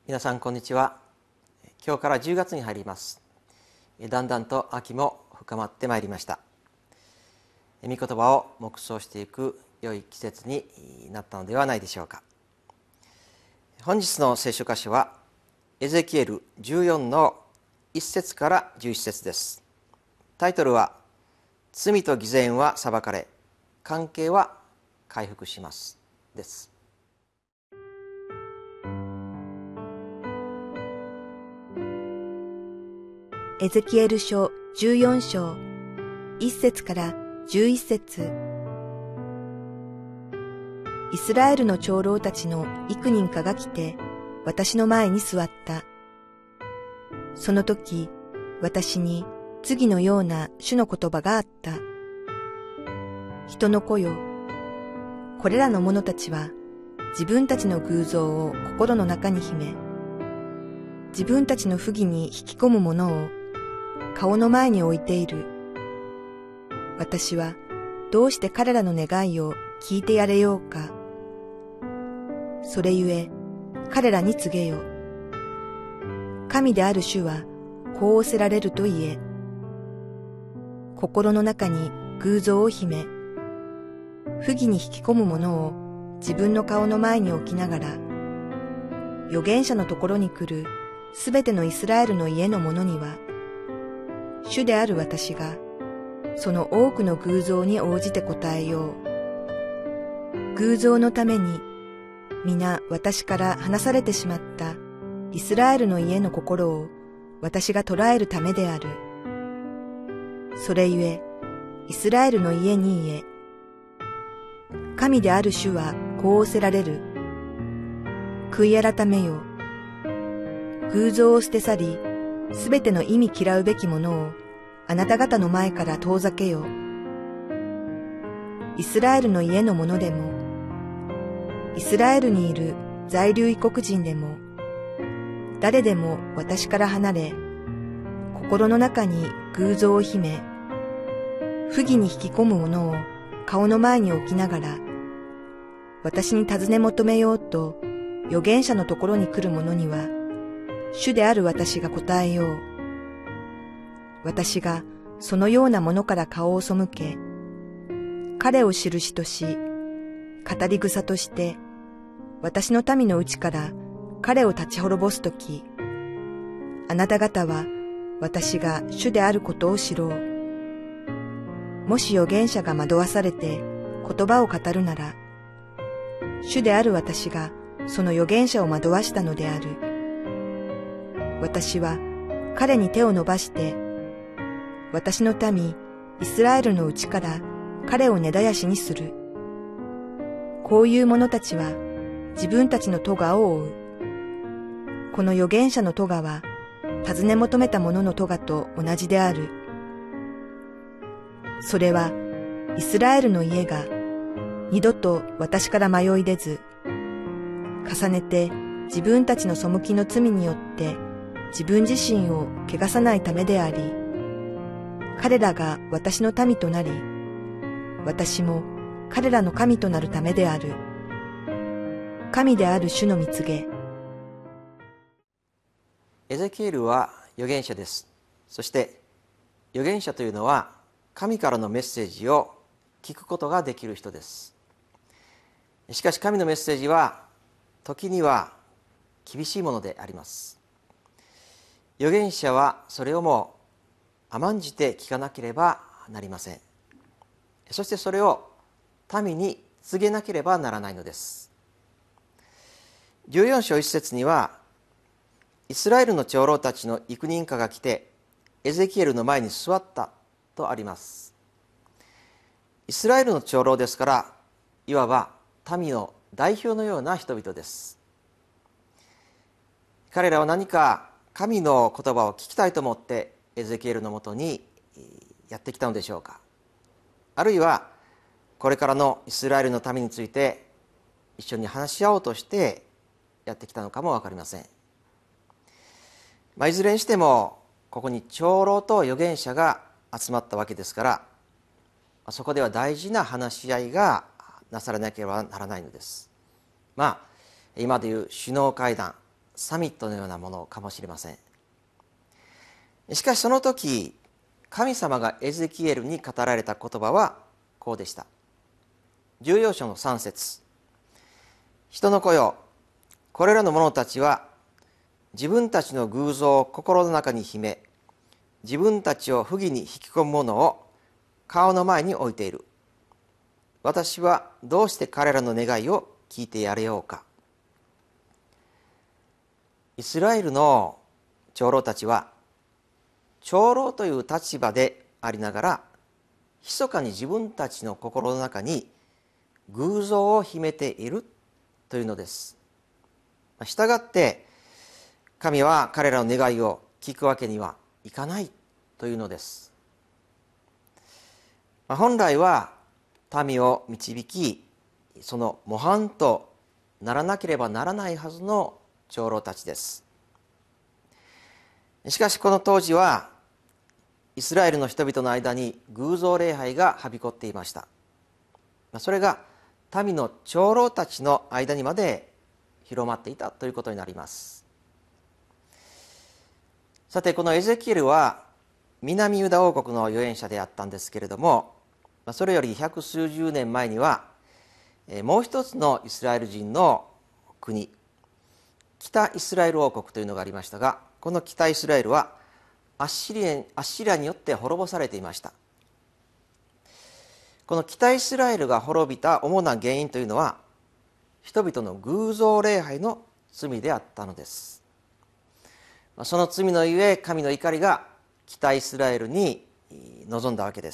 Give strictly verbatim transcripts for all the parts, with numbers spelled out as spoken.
皆さんこんにちは。今日からじゅうがつに入ります。だんだんと秋も深まってまいりました。御言葉を黙想していく良い季節になったのではないでしょうか。本日の聖書箇所はエゼキエルじゅうよんのいっ節からじゅういち節です。タイトルは罪と偽善は裁かれ、関係は回復しますです。 エゼキエル書じゅうよん章いっ節からじゅういち節。イスラエルの長老たちの幾人かが来て私の前に座った。その時私に次のような主の言葉があった。人の子よ、これらの者たちは自分たちの偶像を心の中に秘め、自分たちの不義に引き込むものを顔の前に置いている。私はどうして彼らの願いを聞いてやれようか。それゆえ彼らに告げよ。神である主はこう仰せられると言え。心の中に偶像を秘め、不義に引き込むものを自分の顔の前に置きながら、預言者のところに来るすべてのイスラエルの家の者には、主である私が、その多くの偶像に応じて答えよう。偶像のために、皆私から離されてしまったイスラエルの家の心を私が捉えるためである。それゆえ、イスラエルの家に言え。神である主はこう仰せられる。悔い改めよ。偶像を捨て去り、すべての意味嫌うべきものをあなた方の前から遠ざけよ。イスラエルの家の者でも、イスラエルにいる在留異国人でも、誰でも私から離れ、心の中に偶像を秘め、不義に引き込むものを顔の前に置きながら、私に尋ね求めようと預言者のところに来る者には、主である私が答えよう。私がそのようなものから顔を背け、彼を印とし、語り草として、私の民のうちから彼を立ち滅ぼすとき、あなた方は私が主であることを知ろう。もし預言者が惑わされて言葉を語るなら、主である私がその預言者を惑わしたのである。私は彼に手を伸ばして、私の民イスラエルのうちから彼を根絶やしにする。こういう者たちは自分たちの咎を負う。この預言者の咎は尋ね求めた者の咎と同じである。それはイスラエルの家が二度と私から迷い出ず、重ねて自分たちの背きの罪によって自分自身を汚さないためであり、彼らが私の民となり、私も彼らの神となるためである。神である主の御告げ。 エゼキエルは預言者です。そして預言者というのは神からのメッセージを聞くことができる人です。しかし神のメッセージは時には厳しいものであります。預言者はそれをも甘んじて聞かなければなりません。そしてそれを民に告げなければならないのです。じゅうよん章いち節には、イスラエルの長老たちの幾人かが来てエゼキエルの前に座ったとあります。イスラエルの長老ですから、いわば民の代表のような人々です。彼らは何か神の言葉を聞きたいと思ってエゼキエルのもとにやってきたのでしょうか。あるいはこれからのイスラエルの民について一緒に話し合おうとしてやってきたのかも分かりません。まあ、いずれにしてもここに長老と預言者が集まったわけですから、そこでは大事な話し合いがなされなければならないのです。まあ今でいう首脳会談サミットのようなものかもしれません。しかしその時、神様がエゼキエルに語られた言葉はこうでした。じゅうよん章のさん節。人の子よ、これらの者たちは自分たちの偶像を心の中に秘め、自分たちを不義に引き込むものを顔の前に置いている。私はどうして彼らの願いを聞いてやれようか。イスラエルの長老たちは長老という立場でありながら、密かに自分たちの心の中に偶像を秘めているというのです。したがって神は彼らの願いを聞くわけにはいかないというのです。本来は民を導き、その模範とならなければならないはずの長老たちです。しかしこの当時はイスラエルの人々の間に偶像礼拝がはびこっていました。それが民の長老たちの間にまで広まっていたということになります。さて、このエゼキエルは南ユダ王国の預言者であったんですけれども、それより百数十年前にはもう一つのイスラエル人の国、北イスラエル王国というのがありましたが、この北イスラエルはアッシリア、アッシリアによって滅ぼされていました。この北イスラエルが滅びた主な原因というのは、人々の偶像礼拝の罪であったのです。その罪のゆえ、神の怒りが北イスラエルに臨んだわけです。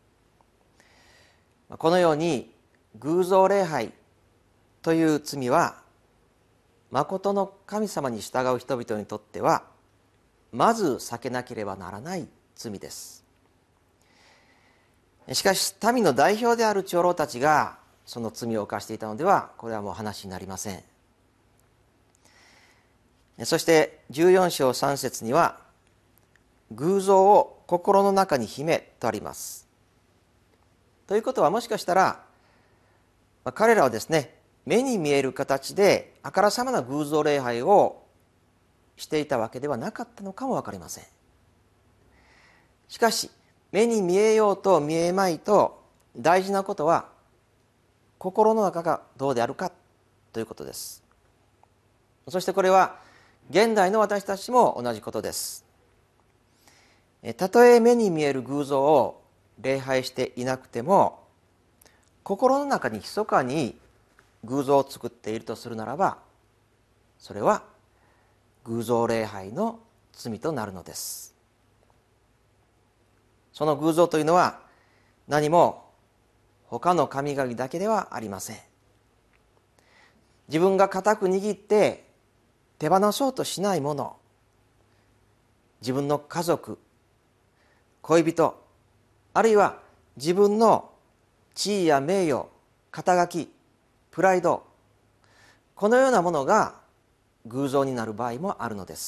このように偶像礼拝という罪は、誠の神様に従う人々にとってはまず避けなければならない罪です。しかし民の代表である長老たちがその罪を犯していたのでは、これはもう話になりません。そしてじゅうよん章さん節には、偶像を心の中に秘めとあります。ということは、もしかしたら彼らはですね、目に見える形であからさまな偶像礼拝をしていたわけではなかったのかも分かりません。しかし目に見えようと見えまいと、大事なことは心の中がどうであるかということです。そしてこれは現代の私たちも同じことです。たとえ目に見える偶像を礼拝していなくても、心の中に密かに偶像を作っているとするならば、それは偶像礼拝の罪となるのです。その偶像というのは何も他の神々だけではありません。自分が固く握って手放そうとしないもの、自分の家族、恋人、あるいは自分の地位や名誉、肩書き、プライド、このようなものが偶像になる場合もあるのです。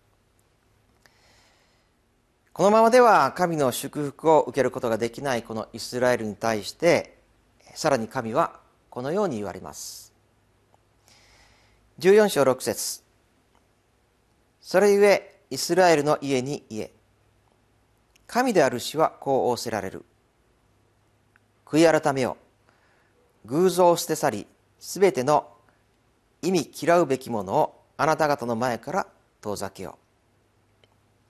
このままでは神の祝福を受けることができないこのイスラエルに対して、さらに神はこのように言われます。じゅうよん章ろく節。それゆえイスラエルの家に言え、神である主はこう仰せられる。悔い改めよ。偶像を捨て去り、すべての意味嫌うべきものをあなた方の前から遠ざけよう。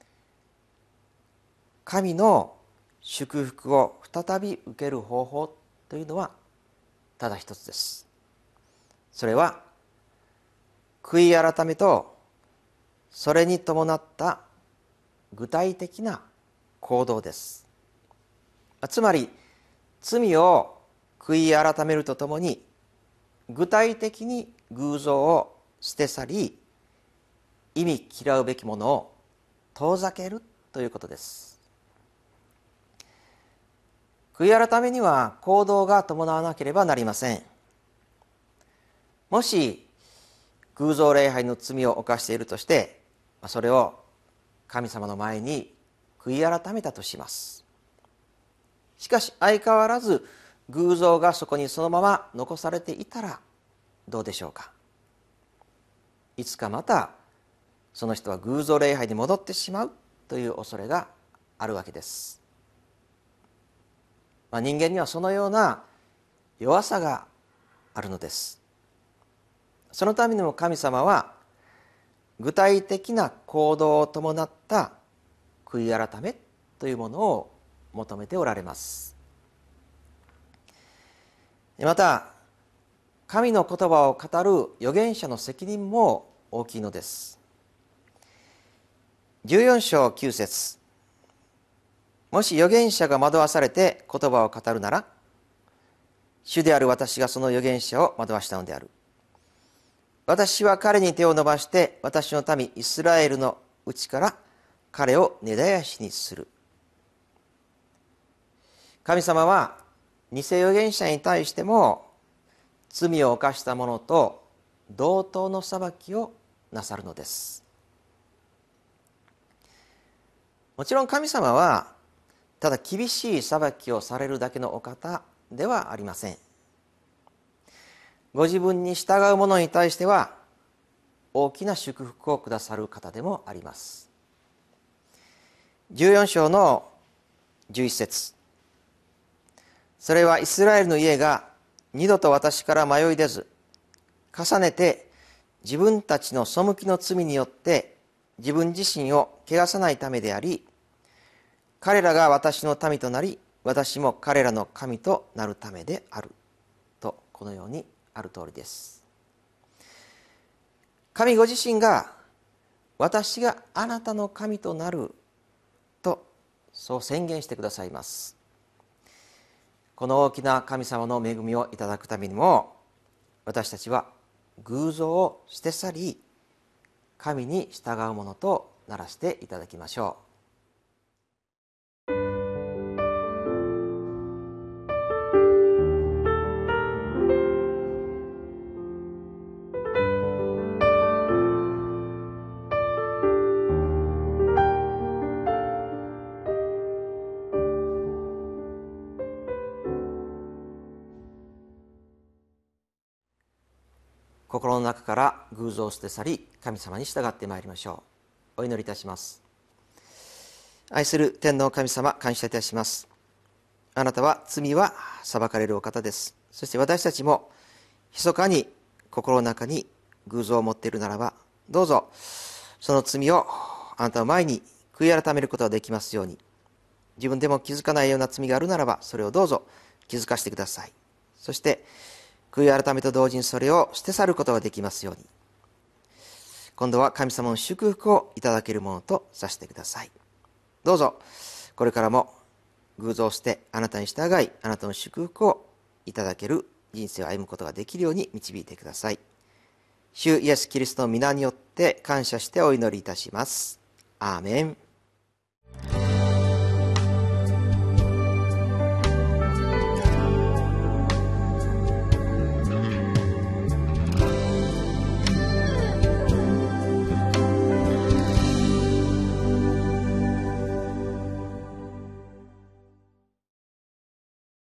神の祝福を再び受ける方法というのはただ一つです。それは悔い改めとそれに伴った具体的な行動です。つまり罪を悔い改めるとともに、具体的に偶像を捨て去り、意味嫌うべきものを遠ざけるということです。悔い改めには行動が伴わなければなりません。もし偶像礼拝の罪を犯しているとして、それを神様の前に悔い改めたとします。しかし相変わらず偶像がそこにそのまま残されていたらどうでしょうか。 いつかまたその人は偶像礼拝に戻ってしまうという恐れがあるわけです。まあ、人間にはそのような弱さがあるのです。そのためにも神様は具体的な行動を伴った悔い改めというものを求めておられます。また神の言葉を語る預言者の責任も大きいのです。じゅうよん章きゅう節、もし預言者が惑わされて言葉を語るなら、主である私がその預言者を惑わしたのである。私は彼に手を伸ばして私の民イスラエルのうちから彼を根絶やしにする。神様は偽預言者に対しても罪を犯した者と同等の裁きをなさるのです。もちろん神様はただ厳しい裁きをされるだけのお方ではありません。ご自分に従う者に対しては大きな祝福をくださる方でもあります。じゅうよん章のじゅういち節、それはイスラエルの家が二度と私から迷い出ず、重ねて自分たちの背きの罪によって自分自身を汚さないためであり、彼らが私の民となり、私も彼らの神となるためであると、このようにある通りです。神ご自身が私があなたの神となるとそう宣言してくださいます。この大きな神様の恵みをいただくためにも、私たちは偶像を捨て去り、神に従うものとならせていただきましょう。心の中から偶像を捨て去り、神様に従ってまいりましょう。お祈りいたします。愛する天皇神様、感謝いたします。あなたは罪は裁かれるお方です。そして私たちも密かに心の中に偶像を持っているならば、どうぞその罪をあなたの前に悔い改めることができますように、自分でも気づかないような罪があるならば、それをどうぞ気づかせてください。そして悔い改めと同時にそれを捨て去ることができますように、今度は神様の祝福をいただけるものとさせてください。どうぞこれからも偶像を捨て、あなたに従い、あなたの祝福をいただける人生を歩むことができるように導いてください。主イエスキリストの皆によって感謝してお祈りいたします。アーメン。